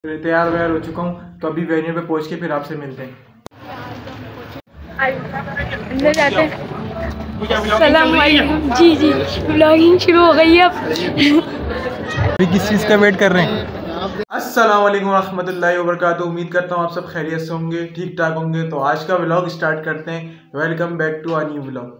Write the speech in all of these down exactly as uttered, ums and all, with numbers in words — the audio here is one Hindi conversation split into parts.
तैयार वैयार हो चुका हूँ, तो अभी वेन्यू पे पहुँच के फिर आपसे मिलते हैं। अंदर जाते हैं। सलाम वालेकुम। जी जी व्लॉगिंग शुरू हो गई है अब। अभी किस चीज़ का वेट कर रहे हैं? अस्सलाम वालेकुम रहमतुल्लाहि व बरकातुहू। उम्मीद करता हूँ आप सब खैरियत से होंगे, ठीक ठाक होंगे। तो आज का व्लॉग स्टार्ट करते हैं। Welcome back to a new vlog.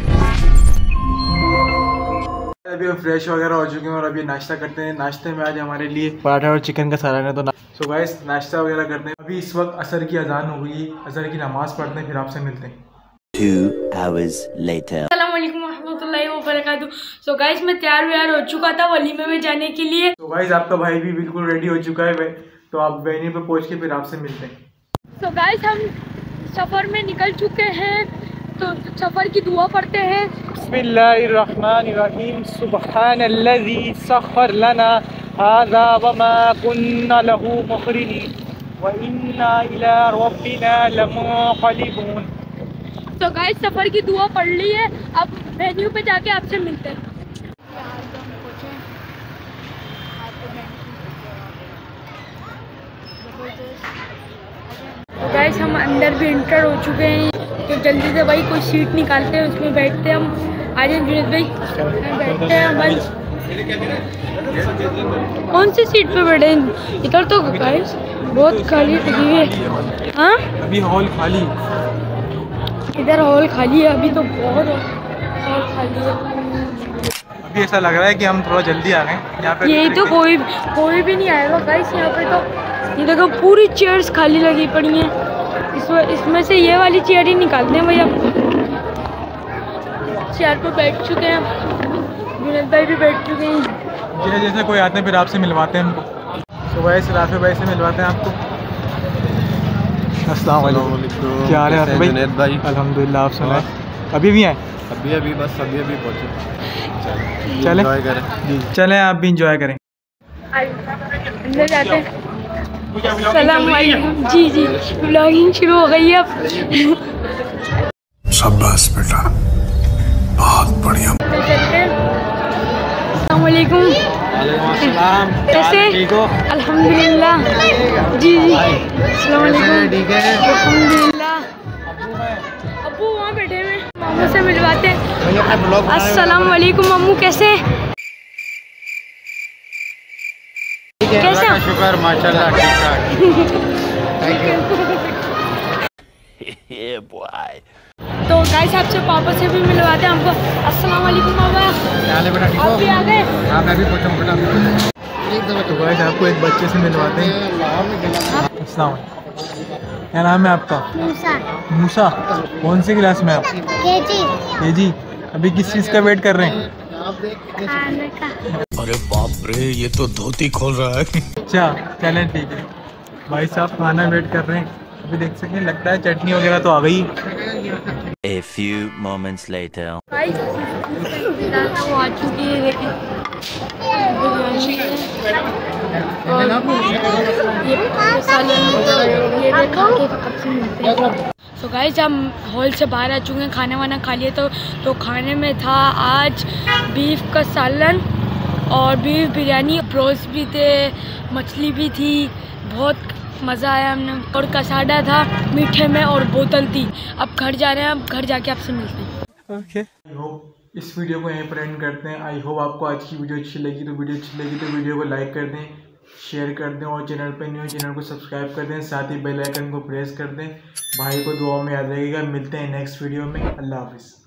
अभी हम फ्रेश वगैरह हो चुके हैं और अभी नाश्ता करते हैं। नाश्ते में आज हमारे लिए पराठा और चिकन का सालन है। तो सो गाइस नाश्ता वगैरह करते हैं। अभी इस वक्त असर की अजान हो गई, असर की नमाज पढ़ते हैं, फिर आपसे मिलते हैं। Two hours later. अस्सलाम वालेकुम रहमतुल्लाहि व बरकातुहू। सो गाइस मैं तैयार व्यार हो चुका था वलीमे में जाने के लिए। तो गाइस आपका भाई भी बिल्कुल रेडी हो चुका है, तो आप वेन्यू पे पहुंच के फिर आपसे मिलते हैं। सो गाइस हम सफ़र में निकल चुके हैं, तो सफ़र की दुआ पढ़ते हैं। बिस्मिल्लाहिर्रहमानिर्रहीम। सुब्हानल्लज़ी सख़्खर लना हाज़ा वमा कुन्ना लहू मुक़रिनीन व इन्ना इला रब्बिना लमुन्क़लिबून। तो गाइस सफ़र की दुआ पढ़ ली है, अब वेन्यू पे जाके आपसे मिलते हैं। तो गाइस हम अंदर भी इंटर हो चुके हैं, तो जल्दी से भाई कोई सीट निकालते हैं, उसमें बैठते हैं हम। आ जाए जुनेद भाई, बैठते हैं हम। कौन सी सीट पे बैठे? इधर तो गाइस बहुत खाली लगी है। हाँ अभी हॉल खाली, इधर हॉल खाली है, अभी तो बहुत हॉल खाली है। अभी ऐसा लग रहा है कि हम थोड़ा जल्दी आ गए यहाँ पे। यही तो कोई कोई भी नहीं आएगा गाइस यहाँ पे। तो ये देखो पूरी चेयर्स खाली लगी पड़ी हैं। इस इसमें से ये वाली चेयर ही निकालते हैं भैया। चेयर पे बैठ चुके हैं, जुनेद भाई भी बैठ चुके हैं। जैसे जैसे कोई आते हैं फिर आपसे मिलवाते हैं हमको। तो वैसे राफे भाई से मिलवाते हैं आपको। अस्सलाम वालेकुम, क्या हाल है राफे भाई? जुनेद भाई अल्हम्दुलिल्लाह। आप सुनाए? अभी भी आए? अभी अभी बस अभी अभी पहुँचे। चलें एंजॉय करें। जी चलें, आप भी इंजॉय करें। अंदर जाते हैं। सलाम वालेकुम। जी जी व्लॉगिंग शुरू हो गई है अब। शाबाश बेटा, बहुत बढ़िया। चलते हैं। अस्सलाम वालेकुम। कैसे? ठीक हो? अल्हम्दुलिल्लाह। जी जी अस्सलाम वालेकुम। ठीक है अल्हम्दुलिल्लाह। अब्बू वहाँ बैठे हुए, मामू से मिलवाते हैं। अस्सलाम वालेकुम मामू, कैसे? कैसे? शुक्र माशाल्लाह ठीक ठाक। Thank you. Yeah, boy. तो गाइस आपसे पापा से भी मिलवाते हैं हमको। अस्सलाम वालेकुम पापा। क्या हाल है बेटा, ठीक हो? आप भी आ गए? हाँ मैं भी पहुँचा बेटा, अभी पहुँचा। तो गाइस आपको एक बच्चे से मिलवाते हैं। अस्सलाम वालेकुम। क्या नाम है आपका? मूसा। मूसा। कौन सी क्लास में आप? केजी। केजी। अभी किस चीज़ का वेट कर रहे हैं? खाने का। अरे बाप रे, ये तो धोती खोल रहा है। अच्छा चलें ठीक है। भाई साहब खाना वेट कर रहे हैं, अभी देख सकते हैं। लगता है चटनी वगैरह तो आ गई। A few moments later. Guys वो आ चुकी है, देखिए बिरयानी है और ये सालन, ये भी खा के आपसे मिलते हैं। तो गाइस हम हॉल से बाहर आ चुके हैं, खाना वाना खा लिया। तो तो खाने में था आज बीफ का सालन और बीफ बिरयानी, प्रोस भी थे, मछली भी थी, बहुत मज़ा आया हमने। और कसाडा था मीठे में और बोतल थी। अब घर जा रहे हैं, अब घर जाके आपसे मिलते हैं। ओके आई होप इस वीडियो को यहीं पर एंड करते हैं। आई होप आपको आज की वीडियो अच्छी लगी। तो वीडियो अच्छी लगी तो वीडियो को लाइक कर दें, शेयर कर दें, और चैनल पर न्यू चैनल को सब्सक्राइब कर दें, साथ ही बेल आइकन को प्रेस कर दें। भाई को दुआ में याद रखिएगा। मिलते हैं नेक्स्ट वीडियो में। अल्लाह हाफिज़।